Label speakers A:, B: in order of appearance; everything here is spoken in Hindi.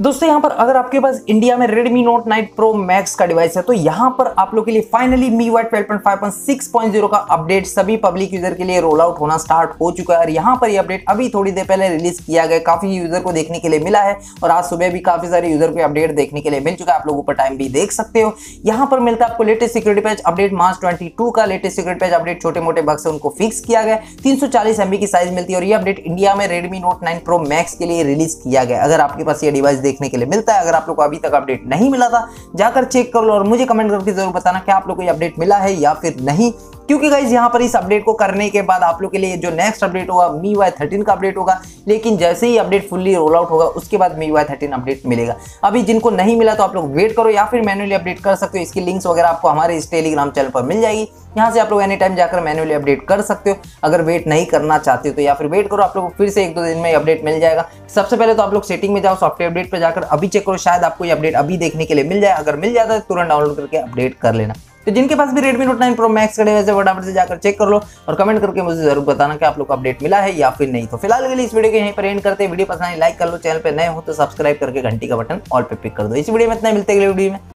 A: दोस्तों यहाँ पर अगर आपके पास इंडिया में Redmi Note 9 Pro Max का डिवाइस है तो यहाँ पर आप लोग के लिए फाइनली MIUI 12.5.6.0 का अपडेट सभी पब्लिक यूजर के लिए रोल आउट होना स्टार्ट हो चुका है। और यहाँ पर ये अपडेट अभी थोड़ी देर पहले रिलीज किया गया, काफी यूजर को देखने के लिए मिला है और आज सुबह भी काफी सारे यूजर को अपडेट देखने के लिए मिल चुका है। आप लोग ऊपर टाइम भी देख सकते हो। यहाँ पर मिलता है आपको latest security patch update March 22 का लेटेस्ट सिक्योरिटी पैच अपडेट, छोटे मोटे बग्स है उनको फिक्स किया गया। 340 MB की साइज मिलती है और ये अपडेट इंडिया में Redmi Note 9 Pro Max के लिए रिलीज किया गया। अगर आपके पास ये डिवाइस देखने के लिए मिलता है, अगर आप लोग को अभी तक अपडेट नहीं मिला था जाकर चेक कर लो और मुझे कमेंट करके जरूर बताना कि आप लोग को ये अपडेट मिला है या फिर नहीं। क्योंकि गाइस यहाँ पर इस अपडेट को करने के बाद आप लोग के लिए जो नेक्स्ट अपडेट होगा MIUI 13 का अपडेट होगा, लेकिन जैसे ही अपडेट फुल्ली रोल आउट होगा उसके बाद MIUI 13 अपडेट मिलेगा। अभी जिनको नहीं मिला तो आप लोग वेट करो या फिर मैन्युअली अपडेट कर सकते हो। इसकी लिंक्स वगैरह आपको हमारे इस टेलीग्राम चैनल पर मिल जाएगी, यहाँ से आप लोग एनी टाइम जाकर मैन्युअली अपडेट कर सकते हो। अगर वेट नहीं करना चाहते हो तो या फिर वेट करो, आप लोग को फिर से 1-2 दिन में अपडेट मिल जाएगा। सबसे पहले तो आप लोग सेटिंग में जाओ, सॉफ्टवेयर अपडेट पर जाकर अभी चेक करो, शायद आपको ये अपडेट अभी देखने के लिए मिल जाए। अगर मिल जाता है तो तुरंत डाउनलोड करके अपडेट कर लेना। तो जिनके पास भी Redmi Note 9 Pro Max का डिवाइस है फटाफट से जाकर चेक कर लो और कमेंट करके मुझे जरूर बताना कि आप लोग को अपडेट मिला है या फिर नहीं। तो फिलहाल के लिए इस वीडियो को यहीं पर एंड करते हैं। वीडियो पसंद आई लाइक कर लो, चैनल पे नए हो तो सब्सक्राइब करके घंटी का बटन ऑल पे पिक कर दो। इस वीडियो में इतना, मिलते हैं अगले वीडियो में।